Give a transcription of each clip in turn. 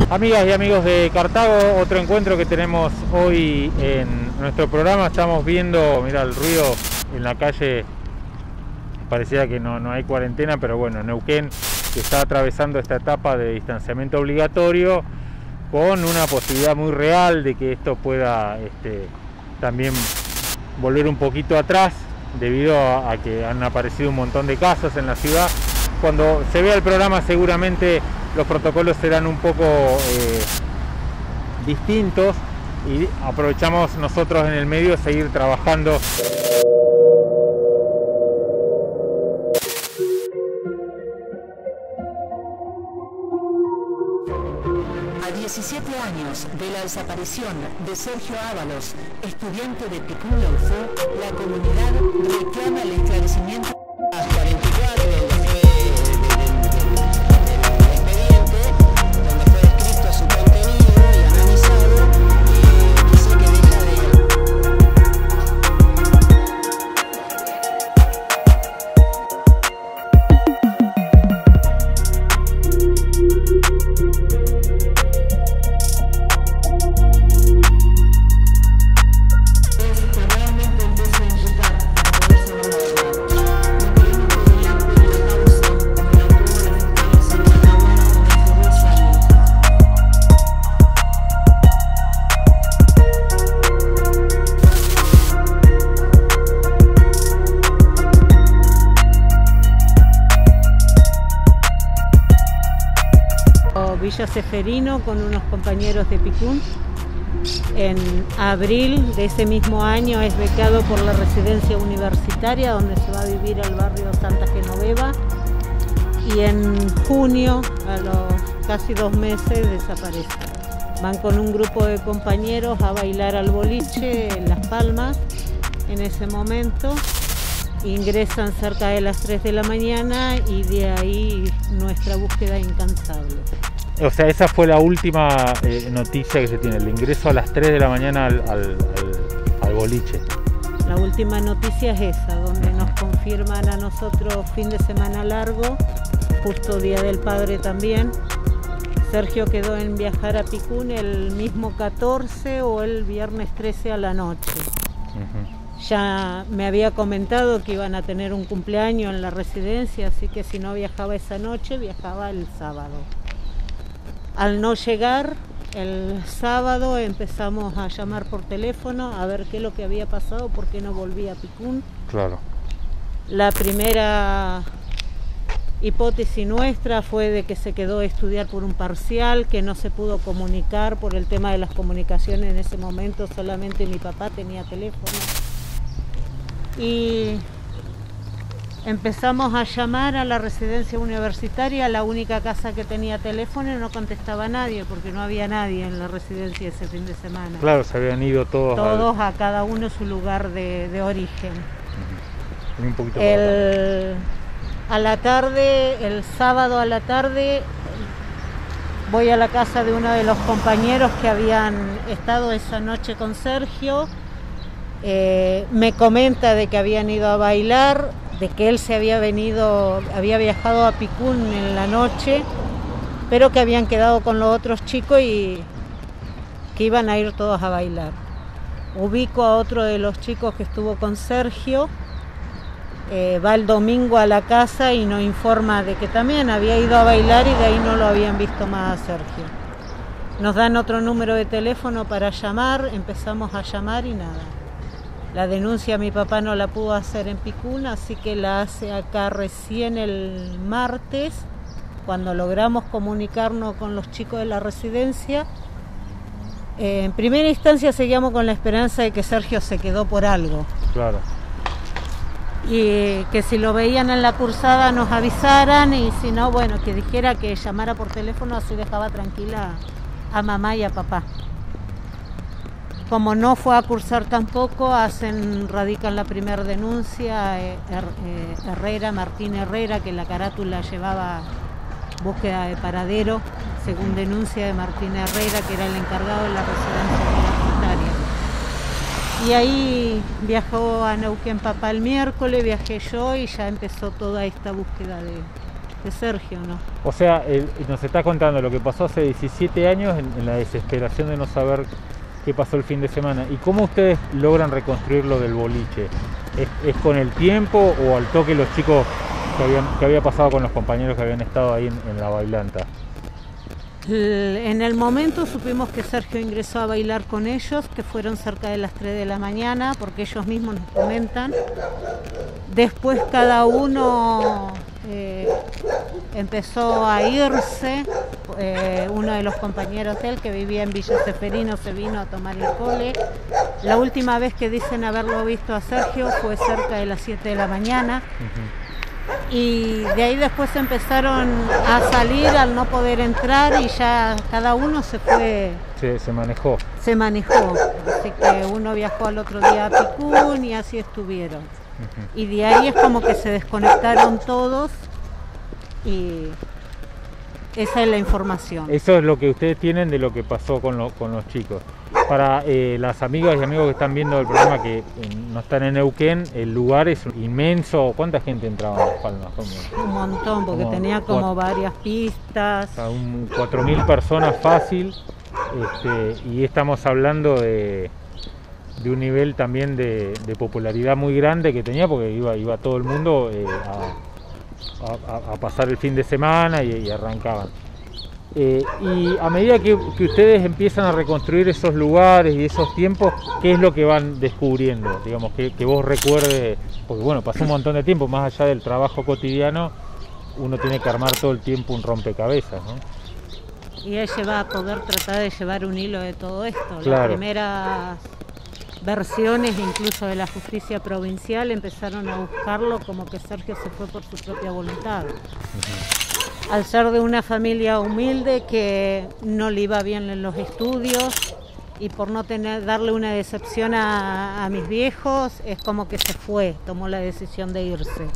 Amigas y amigos de Cartago, otro encuentro que tenemos hoy en nuestro programa. Estamos viendo, mira el ruido en la calle, parecía que no hay cuarentena, pero bueno, Neuquén que está atravesando esta etapa de distanciamiento obligatorio con una posibilidad muy real de que esto pueda también volver un poquito atrás debido a que han aparecido un montón de casos en la ciudad. Cuando se vea el programa seguramente los protocolos serán un poco distintos y aprovechamos nosotros en el medio de seguir trabajando. A 17 años de la desaparición de Sergio Ábalos, estudiante de Picún Laufú, la comunidad reclama el esclarecimiento. A 44 del expediente, donde fue descrito su contenido y analizado, dice que deja de... Villa Ceferino con unos compañeros de Picún. En abril de ese mismo año es becado por la residencia universitaria donde se va a vivir al barrio Santa Genoveva, y en junio, a los casi 2 meses, desaparece. Van con un grupo de compañeros a bailar al boliche en Las Palmas. En ese momento ingresan cerca de las 3 de la mañana y de ahí nuestra búsqueda incansable. O sea, esa fue la última noticia que se tiene, el ingreso a las 3 de la mañana al boliche. La última noticia es esa, donde nos confirman a nosotros fin de semana largo, justo Día del Padre también. Sergio quedó en viajar a Picún el mismo 14 o el viernes 13 a la noche. Ya me había comentado que iban a tener un cumpleaños en la residencia, así que si no viajaba esa noche, viajaba el sábado. Al no llegar, el sábado empezamos a llamar por teléfono a ver qué es lo que había pasado, por qué no volvía a Picún. Claro. La primera hipótesis nuestra fue de que se quedó a estudiar por un parcial, que no se pudo comunicar por el tema de las comunicaciones en ese momento, solamente mi papá tenía teléfono. Y empezamos a llamar a la residencia universitaria, la única casa que tenía teléfono, y no contestaba nadie porque no había nadie en la residencia ese fin de semana. Claro, se habían ido todos a cada uno su lugar de origen. Un poquito a la tarde, el sábado a la tarde, voy a la casa de uno de los compañeros que habían estado esa noche con Sergio. Me comenta de que habían ido a bailar, de que él había viajado a Picún en la noche, pero que habían quedado con los otros chicos y que iban a ir todos a bailar. Ubico a otro de los chicos que estuvo con Sergio, va el domingo a la casa y nos informa de que también había ido a bailar y de ahí no lo habían visto más a Sergio. Nos dan otro número de teléfono para llamar, empezamos a llamar y nada. La denuncia mi papá no la pudo hacer en Picún, así que la hace acá recién el martes, cuando logramos comunicarnos con los chicos de la residencia. En primera instancia seguíamos con la esperanza de que Sergio se quedó por algo. Claro. Y que si lo veían en la cursada nos avisaran, y si no, bueno, que dijera que llamara por teléfono, así dejaba tranquila a mamá y a papá. Como no fue a cursar tampoco, radican la primera denuncia Martín Herrera, que la carátula llevaba búsqueda de paradero, según denuncia de Martín Herrera, que era el encargado de la residencia universitaria. Y ahí viajó a Neuquén papá el miércoles, viajé yo y ya empezó toda esta búsqueda de Sergio, ¿no? O sea, nos está contando lo que pasó hace 17 años en la desesperación de no saber qué pasó el fin de semana. ¿Y cómo ustedes logran reconstruir lo del boliche? ¿Es con el tiempo o al toque los chicos que había pasado con los compañeros que habían estado ahí en la bailanta? En el momento supimos que Sergio ingresó a bailar con ellos, que fueron cerca de las 3 de la mañana, porque ellos mismos nos comentan. Después cada uno empezó a irse. Uno de los compañeros de él, que vivía en Villa Ceferino, se vino a tomar el cole. La última vez que dicen haberlo visto a Sergio fue cerca de las 7 de la mañana. Y de ahí después empezaron a salir al no poder entrar y ya cada uno se fue. Se manejó. Se manejó. Así que uno viajó al otro día a Picún y así estuvieron. Y de ahí es como que se desconectaron todos y esa es la información. Eso es lo que ustedes tienen de lo que pasó con los chicos. Para las amigas y amigos que están viendo el programa que no están en Neuquén, el lugar es inmenso. ¿Cuánta gente entraba en Las Palmas? Un montón, porque tenía como varias pistas. 4.000 personas fácil, y estamos hablando de un nivel también de popularidad muy grande que tenía, porque iba todo el mundo a pasar el fin de semana y arrancaban. Y a medida que ustedes empiezan a reconstruir esos lugares y esos tiempos, ¿qué es lo que van descubriendo? Digamos, que vos recuerdes, porque bueno, pasó un montón de tiempo, más allá del trabajo cotidiano, uno tiene que armar todo el tiempo un rompecabezas, ¿no? Y ella va a poder tratar de llevar un hilo de todo esto. Claro. Las primeras versiones, incluso de la justicia provincial, empezaron a buscarlo como que Sergio se fue por su propia voluntad. Al ser de una familia humilde que no le iba bien en los estudios y por no darle una decepción a mis viejos, es como que se fue, tomó la decisión de irse.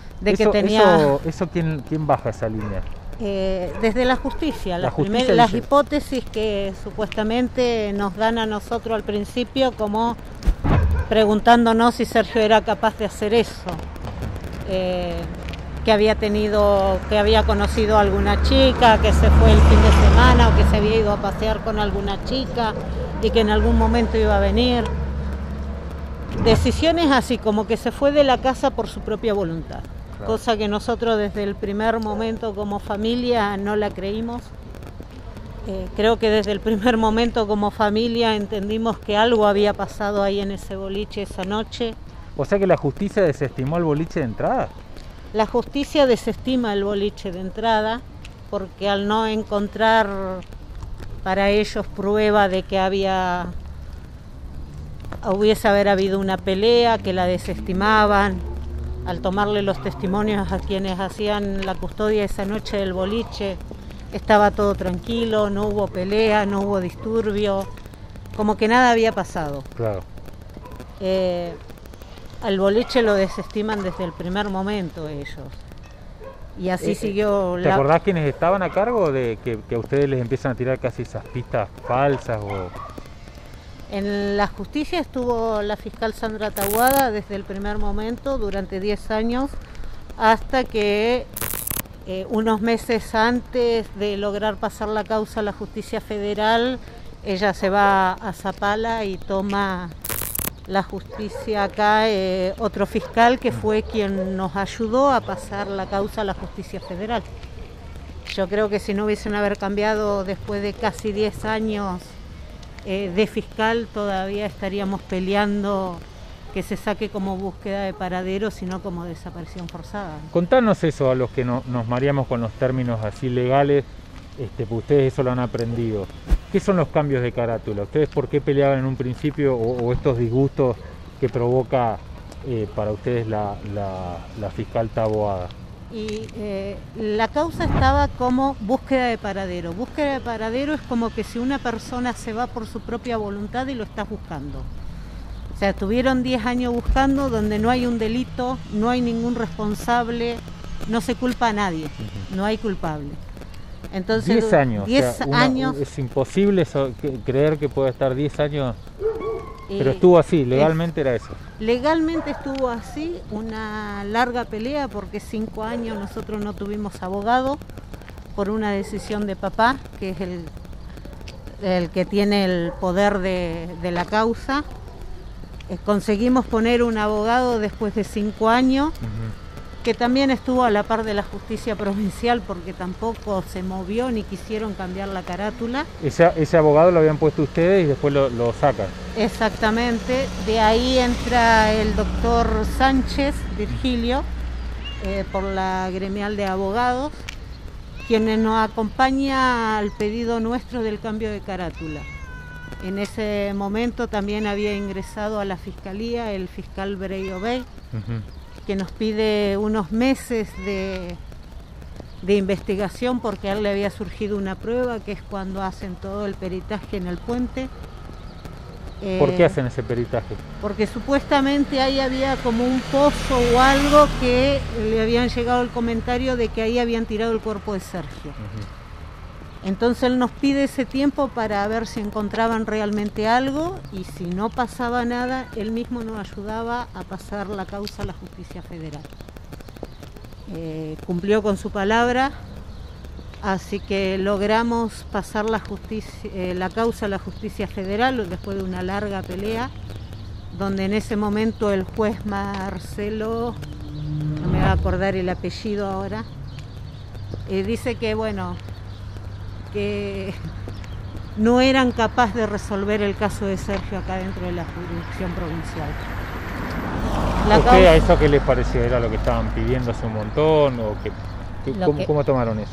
¿Quién baja esa línea? Desde la justicia, las hipótesis que supuestamente nos dan a nosotros al principio, como preguntándonos si Sergio era capaz de hacer eso. Que había conocido a alguna chica, que se fue el fin de semana o que se había ido a pasear con alguna chica y que en algún momento iba a venir. Decisiones así, como que se fue de la casa por su propia voluntad, claro. Cosa que nosotros desde el primer momento como familia no la creímos. Creo que desde el primer momento como familia entendimos que algo había pasado ahí en ese boliche esa noche. O sea que la justicia desestimó el boliche de entrada. La justicia desestima el boliche de entrada porque al no encontrar para ellos prueba de que hubiese habido una pelea, que la desestimaban, al tomarle los testimonios a quienes hacían la custodia esa noche del boliche, estaba todo tranquilo, no hubo pelea, no hubo disturbio, como que nada había pasado. Claro. Al boliche lo desestiman desde el primer momento ellos. Y así siguió. ¿Te acordás quiénes estaban a cargo de que a ustedes les empiezan a tirar casi esas pistas falsas? En la justicia estuvo la fiscal Sandra Tahuada desde el primer momento, durante 10 años, hasta que unos meses antes de lograr pasar la causa a la justicia federal, ella se va a Zapala y toma la justicia acá, otro fiscal que fue quien nos ayudó a pasar la causa a la justicia federal. Yo creo que si no hubiesen haber cambiado después de casi 10 años de fiscal, todavía estaríamos peleando que se saque como búsqueda de paradero, sino como desaparición forzada. Contanos eso a los que nos mareamos con los términos así legales, pues ustedes eso lo han aprendido. ¿Qué son los cambios de carátula? ¿Ustedes por qué peleaban en un principio o estos disgustos que provoca para ustedes la fiscal Taboada? Y la causa estaba como búsqueda de paradero. Búsqueda de paradero es como que si una persona se va por su propia voluntad y lo estás buscando. O sea, tuvieron 10 años buscando donde no hay un delito, no hay ningún responsable, no se culpa a nadie, no hay culpable. Entonces, 10 años. 10 años. Es imposible creer que pueda estar 10 años Pero estuvo así, legalmente era eso. Legalmente estuvo así, una larga pelea porque 5 años nosotros no tuvimos abogado por una decisión de papá, que es el que tiene el poder de la causa. Conseguimos poner un abogado después de 5 años, que también estuvo a la par de la justicia provincial porque tampoco se movió ni quisieron cambiar la carátula. Ese abogado lo habían puesto ustedes y después lo sacan. Exactamente, de ahí entra el doctor Sánchez, Virgilio, por la gremial de abogados, quienes nos acompaña al pedido nuestro del cambio de carátula. En ese momento también había ingresado a la fiscalía el fiscal Breyo Bey, que nos pide unos meses de investigación porque a él le había surgido una prueba, que es cuando hacen todo el peritaje en el puente. ¿Por qué hacen ese peritaje? Porque supuestamente ahí había como un pozo o algo que le habían llegado el comentario de que ahí habían tirado el cuerpo de Sergio. Entonces él nos pide ese tiempo para ver si encontraban realmente algo, y si no pasaba nada, él mismo nos ayudaba a pasar la causa a la justicia federal. Cumplió con su palabra, así que logramos pasar la causa a la justicia federal después de una larga pelea, donde en ese momento el juez Marcelo, no me va a acordar el apellido ahora, dice que bueno, que no eran capaces de resolver el caso de Sergio acá dentro de la jurisdicción provincial. ¿A eso qué les pareció? ¿Era lo que estaban pidiendo hace un montón? ¿O cómo tomaron eso?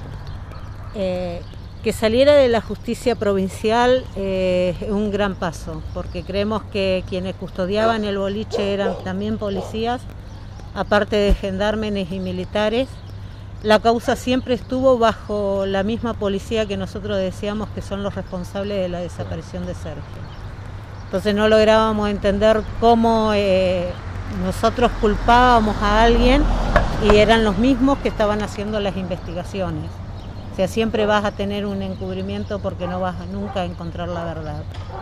Que saliera de la justicia provincial es un gran paso, porque creemos que quienes custodiaban el boliche eran también policías, aparte de gendarmes y militares. La causa siempre estuvo bajo la misma policía que nosotros decíamos que son los responsables de la desaparición de Sergio. Entonces no lográbamos entender cómo nosotros culpábamos a alguien y eran los mismos que estaban haciendo las investigaciones. O sea, siempre vas a tener un encubrimiento porque no vas nunca a encontrar la verdad.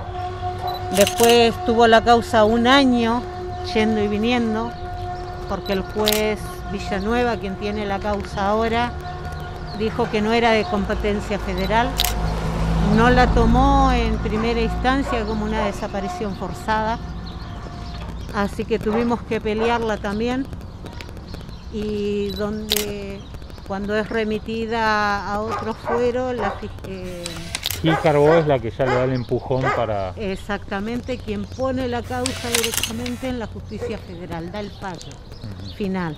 Después tuvo la causa 1 año yendo y viniendo, porque el juez Villanueva, quien tiene la causa ahora, dijo que no era de competencia federal, no la tomó en primera instancia como una desaparición forzada, así que tuvimos que pelearla también, y cuando es remitida a otro fuero, Gil Carbó es la que ya le da el empujón para... Exactamente, quien pone la causa directamente en la justicia federal, da el fallo final.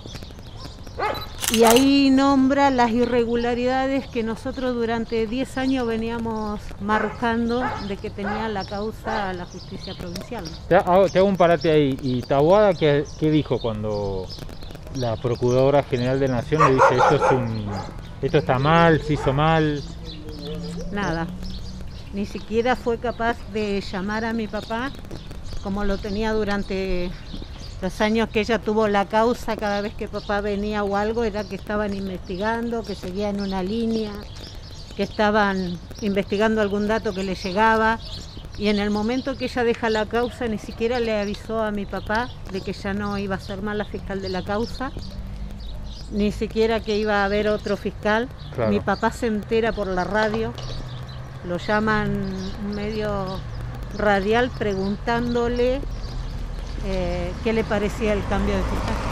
Y ahí nombra las irregularidades que nosotros durante 10 años veníamos marcando de que tenía la causa a la justicia provincial. Te hago un parate ahí. ¿Y Taboada qué dijo cuando la Procuradora General de la Nación le dice esto está mal, se hizo mal? Nada. Ni siquiera fue capaz de llamar a mi papá, como lo tenía durante los años que ella tuvo la causa. Cada vez que papá venía o algo era que estaban investigando, que seguían una línea, que estaban investigando algún dato que le llegaba, y en el momento que ella deja la causa ni siquiera le avisó a mi papá de que ya no iba a ser más la fiscal de la causa, ni siquiera que iba a haber otro fiscal. Claro. Mi papá se entera por la radio, lo llaman un medio radial preguntándole qué le parecía el cambio de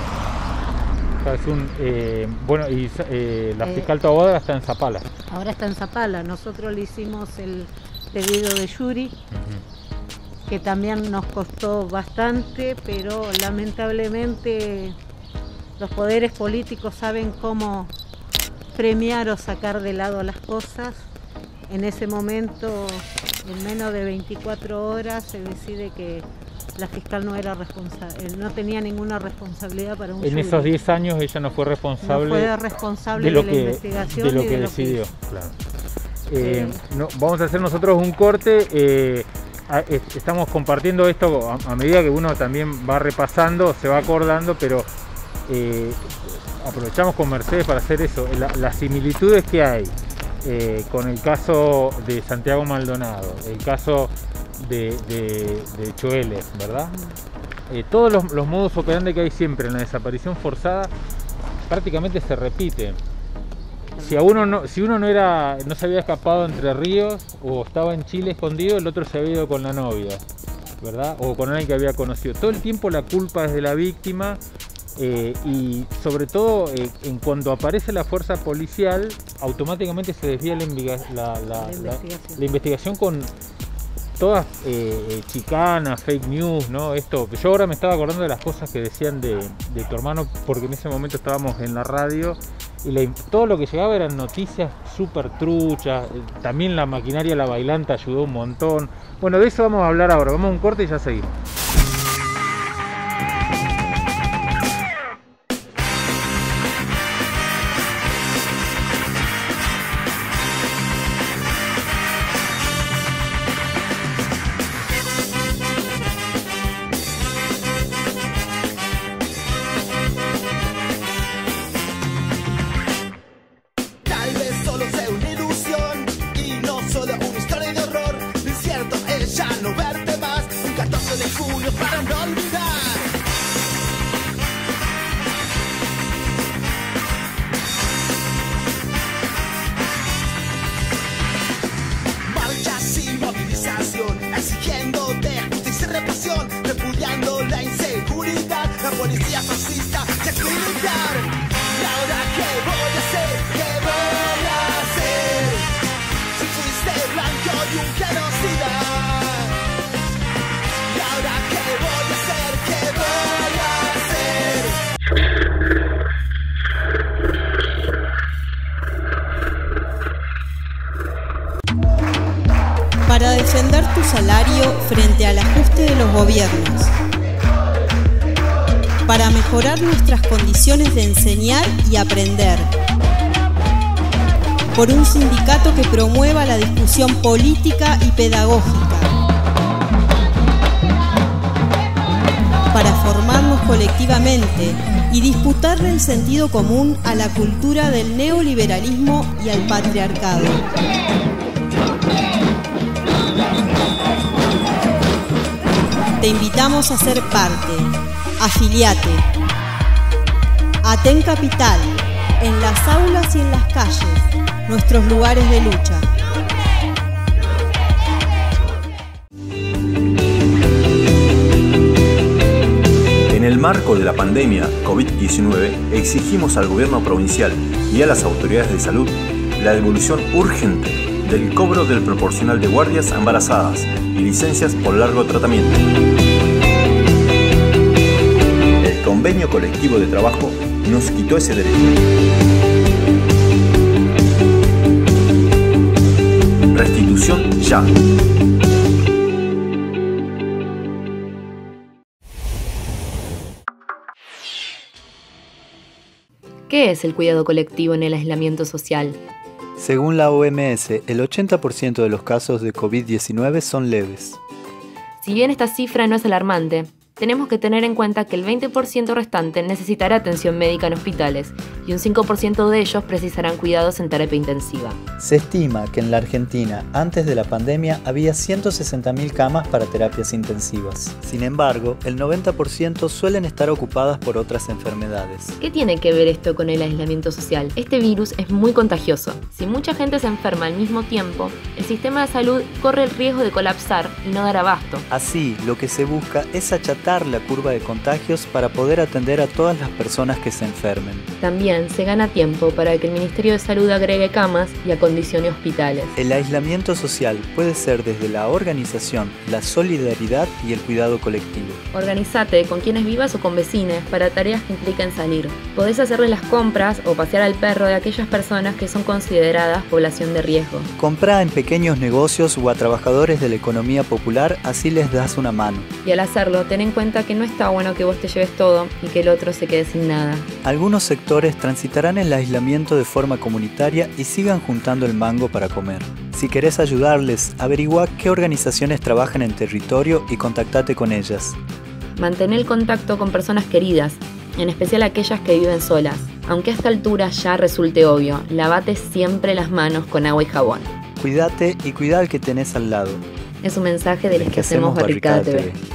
fiscal. La fiscal Taboada está en Zapala. Ahora está en Zapala. Nosotros le hicimos el pedido de Yuri, que también nos costó bastante, pero lamentablemente los poderes políticos saben cómo premiar o sacar de lado las cosas. En ese momento, en menos de 24 horas, se decide que la fiscal no era responsable, no tenía ninguna responsabilidad para un En esos 10 años ella no fue responsable, de la investigación de lo que decidió. Claro. Vamos a hacer nosotros un corte. Estamos compartiendo esto a medida que uno también va repasando, se va acordando, pero aprovechamos con Mercedes para hacer eso, las similitudes que hay con el caso de Santiago Maldonado, el caso de Choeles, ¿verdad? Todos los modus operandi que hay siempre en la desaparición forzada prácticamente se repiten. Si uno no se había escapado Entre Ríos o estaba en Chile escondido, el otro se había ido con la novia, ¿verdad? O con alguien que había conocido. Todo el tiempo la culpa es de la víctima, y sobre todo en cuando aparece la fuerza policial, automáticamente se desvía la investigación con todas chicanas, fake news, ¿no? Yo ahora me estaba acordando de las cosas que decían de tu hermano, porque en ese momento estábamos en la radio y todo lo que llegaba eran noticias súper truchas. También la maquinaria La Bailanta ayudó un montón. Bueno, de eso vamos a hablar ahora. Vamos a un corte y ya seguimos. Para defender tu salario frente al ajuste de los gobiernos. Para mejorar nuestras condiciones de enseñar y aprender. Por un sindicato que promueva la discusión política y pedagógica. Para formarnos colectivamente y disputarle el sentido común a la cultura del neoliberalismo y al patriarcado. Te invitamos a ser parte. Afiliate. Aten Capital, en las aulas y en las calles, nuestros lugares de lucha. En el marco de la pandemia COVID-19, exigimos al gobierno provincial y a las autoridades de salud la devolución urgente del cobro del proporcional de guardias a embarazadas y licencias por largo tratamiento. El convenio colectivo de trabajo nos quitó ese derecho. Restitución ya. ¿Qué es el cuidado colectivo en el aislamiento social? Según la OMS, el 80% de los casos de COVID-19 son leves. Si bien esta cifra no es alarmante, tenemos que tener en cuenta que el 20% restante necesitará atención médica en hospitales y un 5% de ellos precisarán cuidados en terapia intensiva. Se estima que en la Argentina, antes de la pandemia, había 160.000 camas para terapias intensivas. Sin embargo, el 90% suelen estar ocupadas por otras enfermedades. ¿Qué tiene que ver esto con el aislamiento social? Este virus es muy contagioso. Si mucha gente se enferma al mismo tiempo, el sistema de salud corre el riesgo de colapsar y no dar abasto. Así, lo que se busca es achatar la curva de contagios para poder atender a todas las personas que se enfermen. También se gana tiempo para que el Ministerio de Salud agregue camas y acondicione hospitales. El aislamiento social puede ser desde la organización, la solidaridad y el cuidado colectivo. Organízate con quienes vivas o con vecinos para tareas que impliquen salir. Podés hacerle las compras o pasear al perro de aquellas personas que son consideradas población de riesgo. Comprá en pequeños negocios o a trabajadores de la economía popular, así les das una mano. Y al hacerlo, ten en cuenta que no está bueno que vos te lleves todo y que el otro se quede sin nada. Algunos sectores transitarán el aislamiento de forma comunitaria y sigan juntando el mango para comer. Si querés ayudarles, averigua qué organizaciones trabajan en territorio y contactate con ellas. Mantén el contacto con personas queridas, en especial aquellas que viven solas. Aunque a esta altura ya resulte obvio, lavate siempre las manos con agua y jabón. Cuídate y cuida al que tenés al lado. Es un mensaje de los que hacemos Barricada TV.